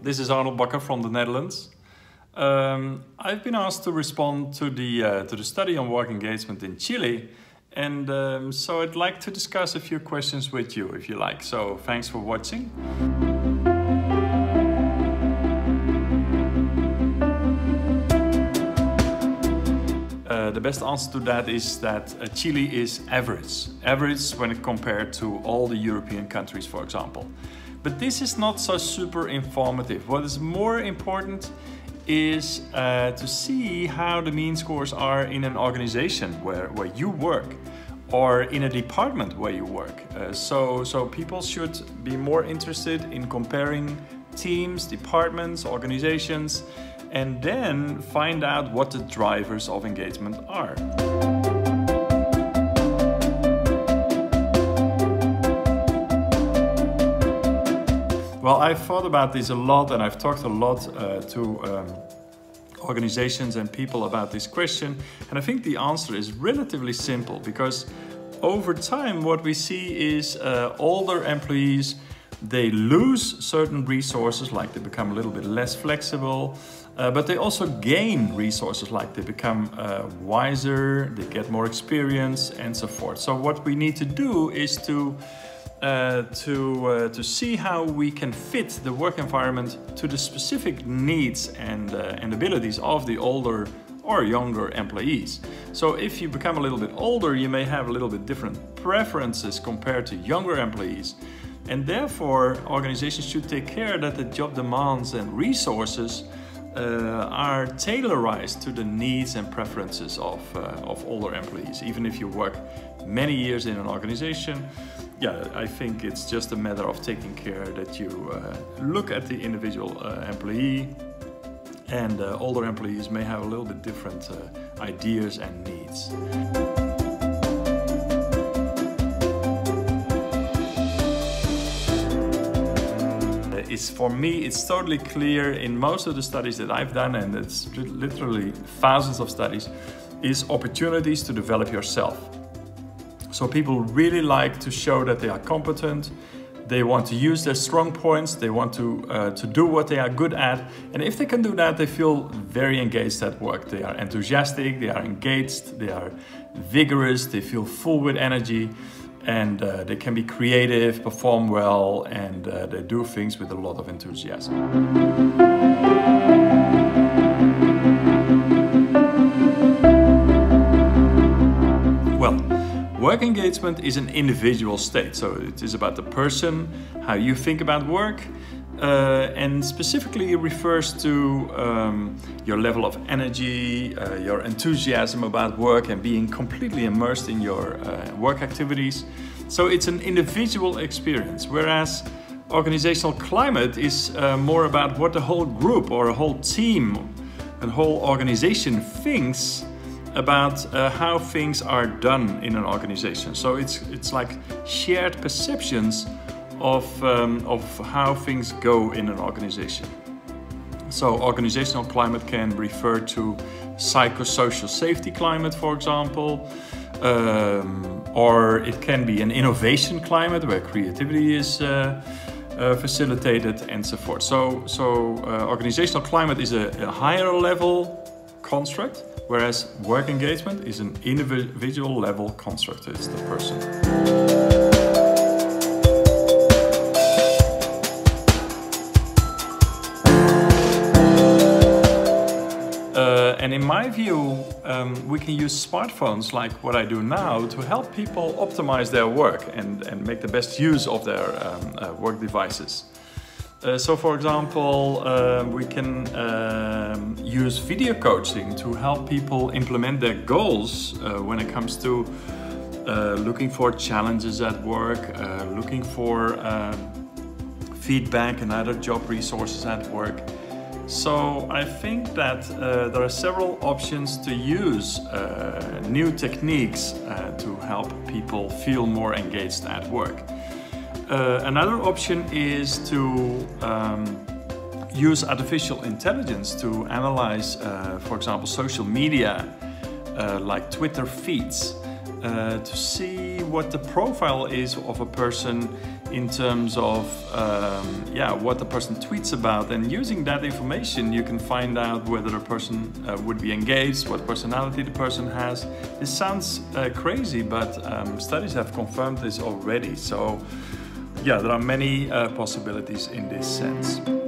This is Arnold Bakker from the Netherlands. I've been asked to respond to the study on work engagement in Chile, and so I'd like to discuss a few questions with you, if you like. So thanks for watching. The best answer to that is that Chile is average when compared to all the European countries, for example. But this is not so super informative. What is more important is to see how the mean scores are in an organization where you work, or in a department where you work. So people should be more interested in comparing teams, departments, organizations, and then find out what the drivers of engagement are. Well, I've thought about this a lot, and I've talked a lot to organizations and people about this question, and I think the answer is relatively simple, because over time what we see is older employees, they lose certain resources, like they become a little bit less flexible, but they also gain resources, like they become wiser, they get more experience, and so forth. So what we need to do is to see how we can fit the work environment to the specific needs and abilities of the older or younger employees. So if you become a little bit older, you may have a little bit different preferences compared to younger employees. And therefore, organizations should take care that the job demands and resources are tailorized to the needs and preferences of older employees. Even if you work many years in an organization, yeah, I think it's just a matter of taking care that you look at the individual employee, and older employees may have a little bit different ideas and needs. For me, it's totally clear in most of the studies that I've done, and it's literally thousands of studies, is opportunities to develop yourself. So people really like to show that they are competent, they want to use their strong points, they want to do what they are good at, and if they can do that, they feel very engaged at work. They are enthusiastic, they are engaged, they are vigorous, they feel full with energy, and they can be creative, perform well, and they do things with a lot of enthusiasm. Well, work engagement is an individual state, so it is about the person, how you think about work, and specifically it refers to your level of energy, your enthusiasm about work, and being completely immersed in your work activities. So it's an individual experience, whereas organizational climate is more about what the whole group or a whole team and whole organization thinks about how things are done in an organization. So it's like shared perceptions of how things go in an organization. So organizational climate can refer to psychosocial safety climate, for example, or it can be an innovation climate where creativity is facilitated, and so forth. So organizational climate is a higher level construct, whereas work engagement is an individual level construct. It's the person. And in my view, we can use smartphones like what I do now to help people optimize their work and make the best use of their work devices. So for example, we can use video coaching to help people implement their goals when it comes to looking for challenges at work, looking for feedback and other job resources at work. So I think that there are several options to use new techniques to help people feel more engaged at work. Another option is to use artificial intelligence to analyze, for example, social media like Twitter feeds, to see what the profile is of a person in terms of what the person tweets about, and using that information you can find out whether a person would be engaged, what personality the person has. This sounds crazy, but studies have confirmed this already. So yeah, there are many possibilities in this sense.